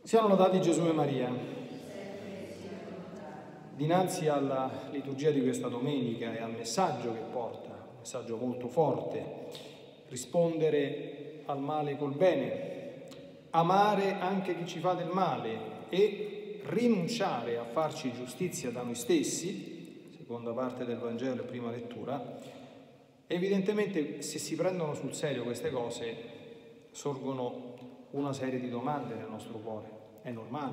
Siano lodati Gesù e Maria. Dinanzi alla liturgia di questa domenica e al messaggio che porta, un messaggio molto forte, rispondere al male col bene, amare anche chi ci fa del male e rinunciare a farci giustizia da noi stessi, seconda parte del Vangelo e prima lettura, evidentemente se si prendono sul serio queste cose sorgono una serie di domande nel nostro cuore, è normale,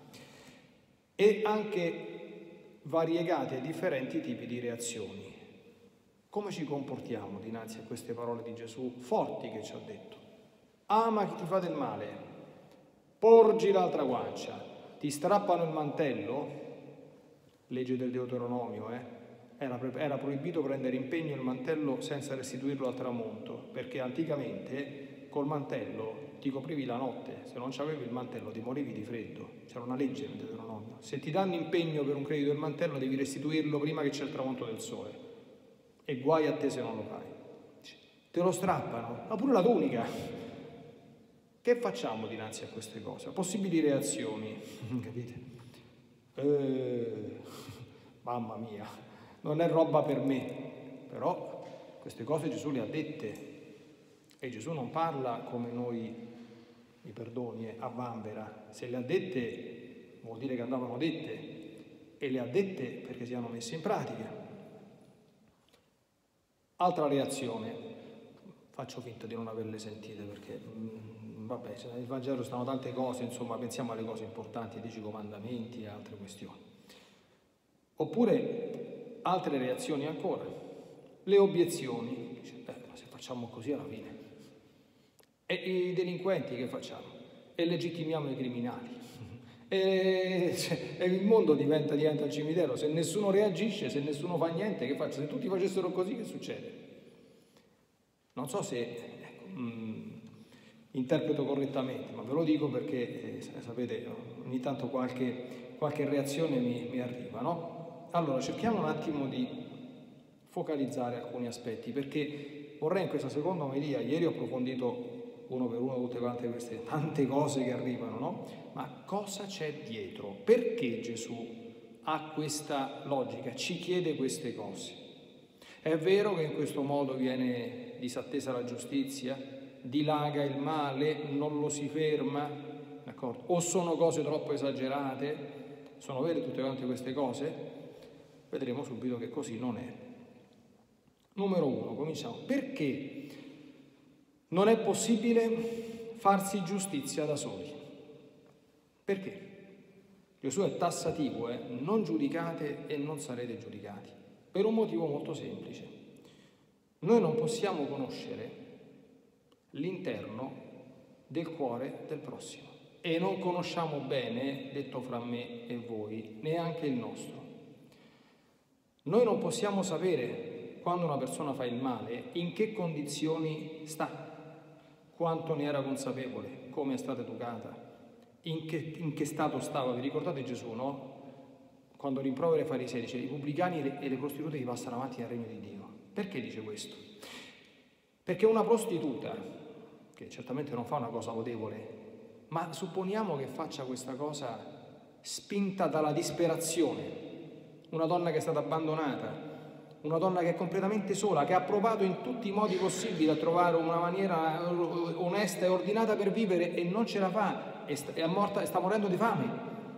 e anche variegate e differenti tipi di reazioni. Come ci comportiamo dinanzi a queste parole di Gesù forti che ci ha detto? Ama chi ti fa del male, porgi l'altra guancia, ti strappano il mantello, legge del Deuteronomio, era proibito prendere in pegno il mantello senza restituirlo al tramonto, perché anticamente col mantello ti coprivi la notte, se non c'avevi il mantello ti morivi di freddo, c'era una legge nel Deuteronomio. Se ti danno impegno per un credito del mantello devi restituirlo prima che c'è il tramonto del sole, e guai a te se non lo fai. Te lo strappano, ma pure la tunica. Che facciamo dinanzi a queste cose? Possibili reazioni, capite? Mamma mia, non è roba per me, però queste cose Gesù le ha dette. E Gesù non parla come noi, mi perdoni, a vanvera. Se le ha dette vuol dire che andavano dette, e le ha dette perché siano messe in pratica. Altra reazione, faccio finta di non averle sentite perché, vabbè, nel Vangelo stanno tante cose, insomma, pensiamo alle cose importanti, 10 comandamenti e altre questioni. Oppure altre reazioni ancora, le obiezioni, dice, ma se facciamo così alla fine. E i delinquenti che facciamo? E legittimiamo i criminali. E il mondo diventa il cimitero. Se nessuno reagisce, se nessuno fa niente, che faccio? Se tutti facessero così, che succede? Non so se interpreto correttamente, ma ve lo dico perché, sapete, ogni tanto qualche reazione mi arriva, no? Allora, cerchiamo un attimo di focalizzare alcuni aspetti, perché vorrei in questa seconda omelia, ieri ho approfondito uno per uno tutte quante queste tante cose che arrivano, no? Ma cosa c'è dietro? Perché Gesù ha questa logica, ci chiede queste cose? È vero che in questo modo viene disattesa la giustizia, dilaga il male, non lo si ferma, d'accordo? O sono cose troppo esagerate? Sono vere tutte quante queste cose? Vedremo subito che così non è. Numero 1, cominciamo. Perché non è possibile farsi giustizia da soli? Perché? Gesù è tassativo, non giudicate e non sarete giudicati, per un motivo molto semplice. Noi non possiamo conoscere l'interno del cuore del prossimo e non conosciamo bene, detto fra me e voi, neanche il nostro. Noi non possiamo sapere quando una persona fa il male in che condizioni sta, quanto ne era consapevole, come è stata educata, in che stato stava. Vi ricordate Gesù, no? Quando rimprovera i farisei, dice: i pubblicani e le prostitute vi passano avanti nel regno di Dio. Perché dice questo? Perché una prostituta, che certamente non fa una cosa lodevole, ma supponiamo che faccia questa cosa spinta dalla disperazione, una donna che è stata abbandonata, una donna che è completamente sola, che ha provato in tutti i modi possibili a trovare una maniera onesta e ordinata per vivere e non ce la fa, e sta morendo di fame.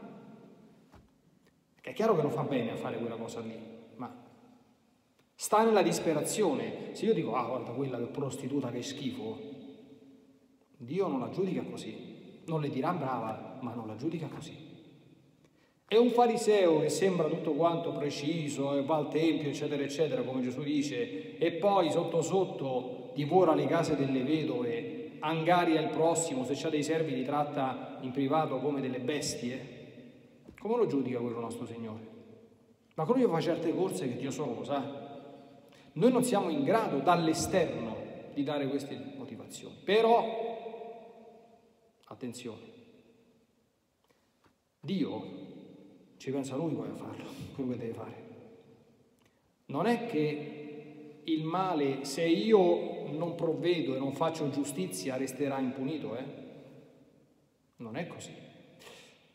È chiaro che non fa bene a fare quella cosa lì, ma sta nella disperazione. Se io dico, guarda quella che prostituta, che schifo, Dio non la giudica così, non le dirà brava, ma non la giudica così. È un fariseo che sembra tutto quanto preciso, e va al tempio, eccetera, eccetera, come Gesù dice, e poi sotto sotto divora le case delle vedove, angaria il prossimo, se c'ha dei servi li tratta in privato come delle bestie. Come lo giudica quello nostro Signore? Ma quello che fa certe corse che Dio solo lo sa. Noi non siamo in grado dall'esterno di dare queste motivazioni. Però, attenzione, Dio ci pensa Lui poi a farlo, quello che deve fare. Non è che il male, se io non provvedo e non faccio giustizia, resterà impunito, Non è così.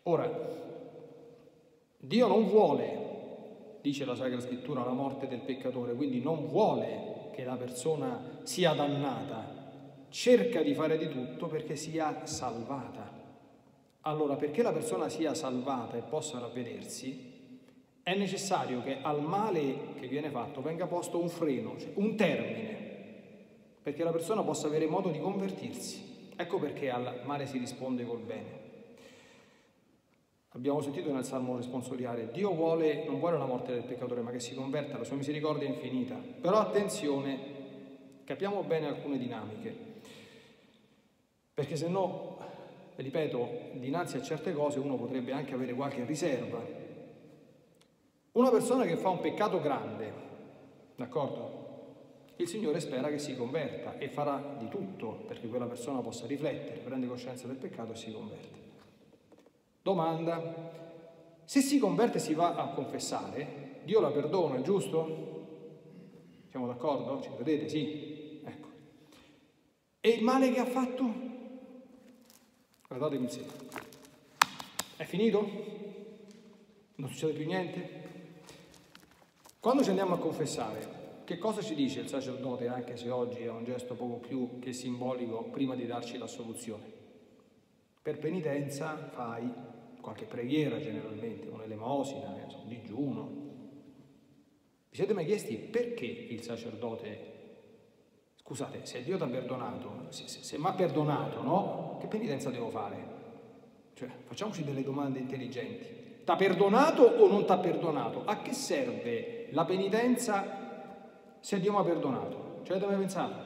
Ora, Dio non vuole, dice la Sacra Scrittura, la morte del peccatore, quindi non vuole che la persona sia dannata, cerca di fare di tutto perché sia salvata. Allora, perché la persona sia salvata e possa ravvedersi, è necessario che al male che viene fatto venga posto un freno, cioè un termine, perché la persona possa avere modo di convertirsi. Ecco perché al male si risponde col bene. Abbiamo sentito nel Salmo responsoriale, Dio non vuole la morte del peccatore, ma che si converta, la sua misericordia è infinita. Però attenzione, capiamo bene alcune dinamiche, perché se no, ripeto, dinanzi a certe cose uno potrebbe anche avere qualche riserva. Una persona che fa un peccato grande, d'accordo? Il Signore spera che si converta e farà di tutto perché quella persona possa riflettere, prende coscienza del peccato e si converte. Domanda: se si converte e si va a confessare, Dio la perdona, giusto? Siamo d'accordo? Ci credete? Sì. Ecco. E il male che ha fatto? Guardatemi insieme. È finito? Non succede più niente? Quando ci andiamo a confessare, che cosa ci dice il sacerdote, anche se oggi è un gesto poco più che simbolico, prima di darci l'assoluzione? Per penitenza fai qualche preghiera generalmente, un'elemosina, un digiuno. Vi siete mai chiesti perché il sacerdote, scusate, se Dio ti ha perdonato, se mi ha perdonato, no? Che penitenza devo fare? Cioè, facciamoci delle domande intelligenti. T'ha perdonato o non t'ha perdonato? A che serve la penitenza se Dio mi ha perdonato? Ci avete mai pensato?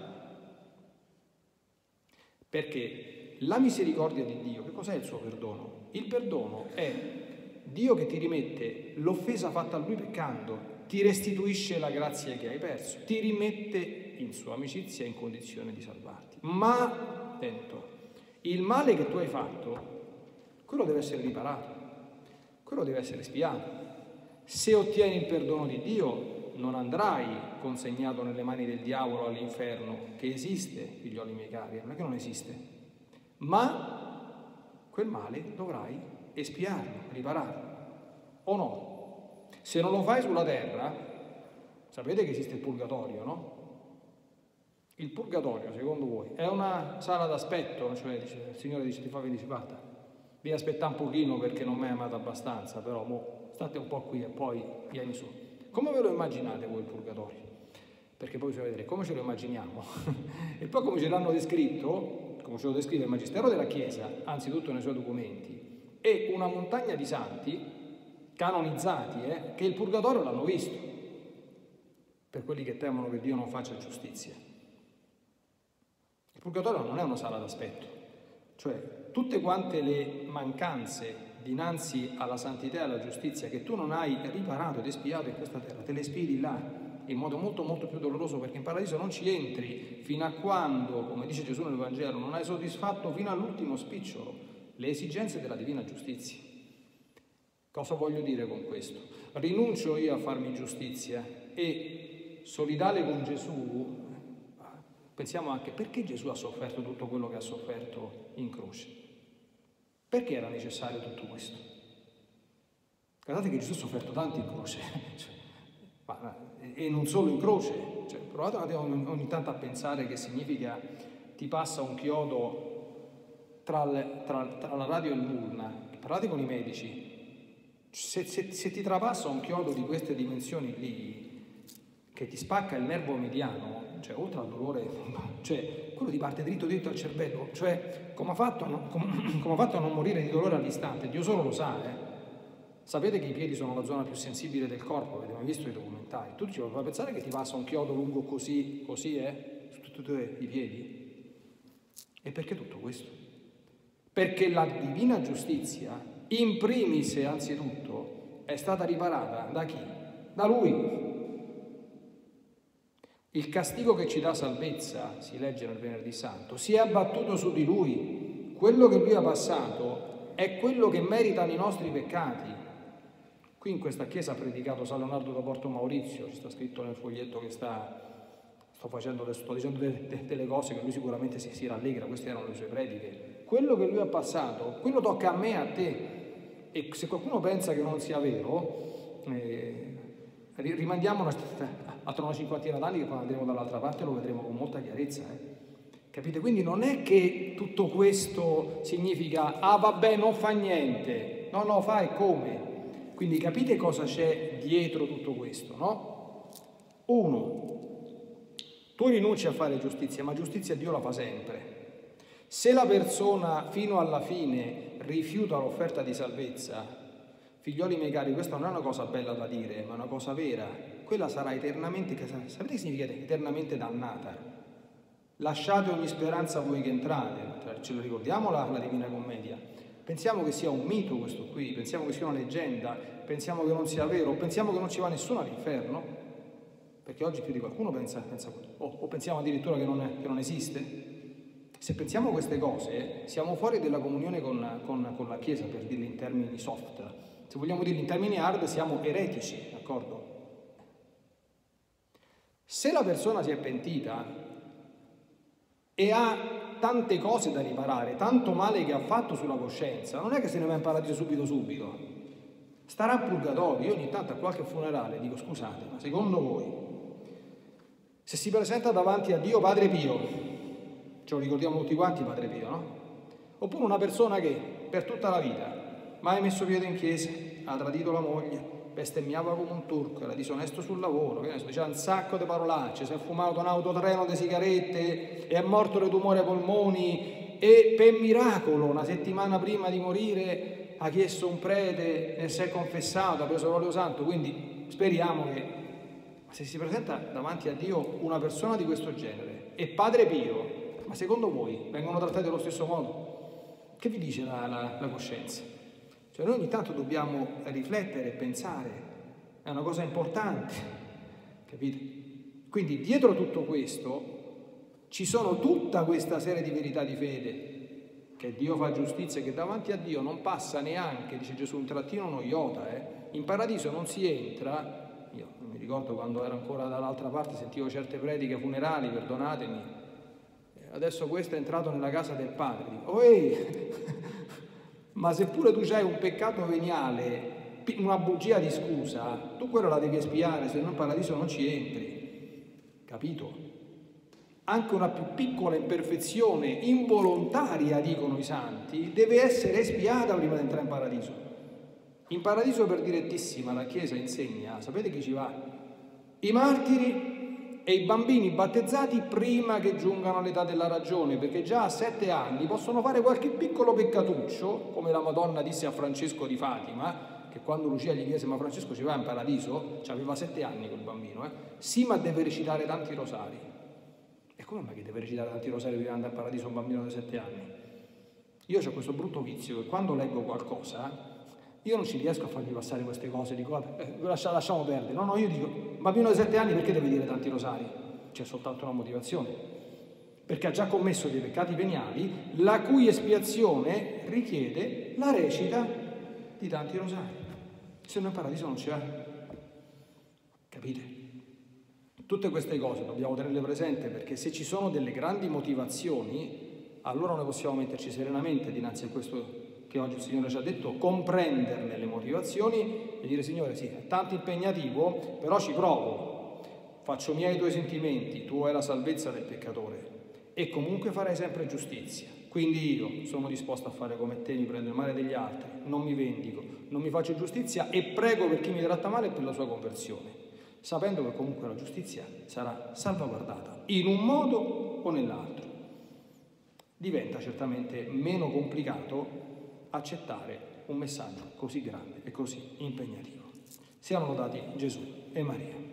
Perché la misericordia di Dio, che cos'è il suo perdono? Il perdono è Dio che ti rimette l'offesa fatta a Lui peccando, ti restituisce la grazia che hai perso, ti rimette in sua amicizia in condizione di salvarti. Ma, attento, il male che tu hai fatto, quello deve essere riparato. Quello deve essere spiato. Se ottieni il perdono di Dio, non andrai consegnato nelle mani del diavolo all'inferno, che esiste, figlioli miei cari, non è che non esiste, ma quel male dovrai espiarlo, ripararlo, o no? Se non lo fai sulla terra, sapete che esiste il purgatorio, no? Il purgatorio, secondo voi, è una sala d'aspetto, cioè il Signore dice ti fa venire, guarda, vi aspettate un pochino perché non mi hai amato abbastanza, però state un po' qui e poi vieni su. Come ve lo immaginate voi il purgatorio? Perché poi bisogna vedere come ce lo immaginiamo e poi come ce l'hanno descritto, come ce lo descrive il Magistero della Chiesa, anzitutto nei suoi documenti, e una montagna di santi canonizzati che il purgatorio l'hanno visto, per quelli che temono che Dio non faccia giustizia. Il purgatorio non è una sala d'aspetto, cioè tutte quante le mancanze dinanzi alla santità e alla giustizia che tu non hai riparato ed espiato in questa terra, te le espiri là in modo molto molto più doloroso, perché in paradiso non ci entri fino a quando, come dice Gesù nel Vangelo, non hai soddisfatto fino all'ultimo spicciolo le esigenze della divina giustizia. Cosa voglio dire con questo? Rinuncio io a farmi giustizia e solidale con Gesù. Pensiamo anche perché Gesù ha sofferto tutto quello che ha sofferto in croce. Perché era necessario tutto questo? Guardate che Gesù ha sofferto tanto in croce, e non solo in croce. Cioè, provate ogni tanto a pensare che significa ti passa un chiodo tra la radio e l'urna. Parlate con i medici. Se ti trapassa un chiodo di queste dimensioni lì, che ti spacca il nervo mediano, cioè oltre al dolore, cioè quello ti parte dritto al cervello, cioè come ha fatto a non morire di dolore all'istante? Dio solo lo sa, Sapete che i piedi sono la zona più sensibile del corpo, avete mai visto i documentari? Tu ci puoi pensare che ti passa un chiodo lungo così, su tutti i piedi? E perché tutto questo? Perché la divina giustizia, in primis e anzitutto, è stata riparata da chi? Da Lui. Il castigo che ci dà salvezza, si legge nel Venerdì Santo, si è abbattuto su di Lui. Quello che Lui ha passato è quello che meritano i nostri peccati. Qui in questa chiesa ha predicato San Leonardo da Porto Maurizio, ci sta scritto nel foglietto che sto dicendo delle cose che lui sicuramente si rallegra, queste erano le sue prediche. Quello che lui ha passato, quello tocca a me e a te. E se qualcuno pensa che non sia vero, rimandiamo attorno a una cinquantina d'anni, che quando andremo dall'altra parte lo vedremo con molta chiarezza. Capite? Quindi non è che tutto questo significa, ah vabbè, non fa niente. No, fa e come. Quindi capite cosa c'è dietro tutto questo, no? 1. Tu rinunci a fare giustizia, ma giustizia Dio la fa sempre. Se la persona fino alla fine rifiuta l'offerta di salvezza, figlioli miei cari, questa non è una cosa bella da dire, ma è una cosa vera. Quella sarà eternamente, sapete che significa eternamente dannata? Lasciate ogni speranza voi che entrate, ce lo ricordiamo la Divina Commedia. Pensiamo che sia un mito questo qui, pensiamo che sia una leggenda, pensiamo che non sia vero, pensiamo che non ci va nessuno all'inferno, perché oggi più di qualcuno pensa o pensiamo addirittura che non esiste. Se pensiamo queste cose, siamo fuori della comunione con la Chiesa, per dirli in termini soft. Se vogliamo dirli in termini hard, siamo eretici, d'accordo? Se la persona si è pentita e ha tante cose da riparare, tanto male che ha fatto sulla coscienza, non è che se ne va in paradiso subito. Starà a purgatorio. Io ogni tanto a qualche funerale dico, scusate, ma secondo voi, se si presenta davanti a Dio Padre Pio, ce lo ricordiamo tutti quanti Padre Pio, no? Oppure una persona che per tutta la vita mai messo piede in chiesa, ha tradito la moglie, bestemmiava come un turco, era disonesto sul lavoro, diceva un sacco di parolacce, si è fumato un autotreno di sigarette, è morto di tumore ai polmoni e per miracolo una settimana prima di morire ha chiesto un prete e si è confessato, ha preso l'olio santo. Quindi speriamo che, se si presenta davanti a Dio una persona di questo genere e Padre Pio, ma secondo voi vengono trattati allo stesso modo? Che vi dice la coscienza? Cioè noi ogni tanto dobbiamo riflettere e pensare, è una cosa importante, capite? Quindi dietro tutto questo ci sono tutta questa serie di verità di fede, che Dio fa giustizia, che davanti a Dio non passa neanche, dice Gesù, un trattino uno iota. In paradiso non si entra. Io mi ricordo quando ero ancora dall'altra parte, sentivo certe prediche funerali, perdonatemi, adesso questo è entrato nella casa del Padre, dico, ma seppure tu hai un peccato veniale, una bugia di scusa, tu quello la devi espiare, se no in paradiso non ci entri, capito? Anche una più piccola imperfezione involontaria, dicono i santi, deve essere espiata prima di entrare in paradiso. In paradiso, per direttissima, la Chiesa insegna, sapete chi ci va? I martiri e i bambini battezzati prima che giungano all'età della ragione, perché già a 7 anni possono fare qualche piccolo peccatuccio, come la Madonna disse a Francesco di Fatima, che quando Lucia gli chiese, ma Francesco ci va in paradiso? Aveva 7 anni quel bambino, Sì, ma deve recitare tanti rosari. E come mai che deve recitare tanti rosari prima di andare in paradiso un bambino di 7 anni? Io ho questo brutto vizio che quando leggo qualcosa, io non ci riesco a fargli passare queste cose, dico, vabbè, lasciamo perdere. No, io dico, un bambino di 7 anni perché deve dire tanti rosari? C'è soltanto una motivazione. Perché ha già commesso dei peccati veniali, la cui espiazione richiede la recita di tanti rosari. Se no in paradiso non c'è. Capite? Tutte queste cose dobbiamo tenerle presenti, perché se ci sono delle grandi motivazioni, allora noi possiamo metterci serenamente dinanzi a questo che oggi il Signore ci ha detto, comprenderne le motivazioni e dire, Signore, sì, è tanto impegnativo, però ci provo, faccio miei i tuoi sentimenti, tua è la salvezza del peccatore e comunque farai sempre giustizia. Quindi io sono disposto a fare come te, mi prendo il male degli altri, non mi vendico, non mi faccio giustizia e prego per chi mi tratta male e per la sua conversione, sapendo che comunque la giustizia sarà salvaguardata in un modo o nell'altro. Diventa certamente meno complicato accettare un messaggio così grande e così impegnativo. Siano lodati Gesù e Maria.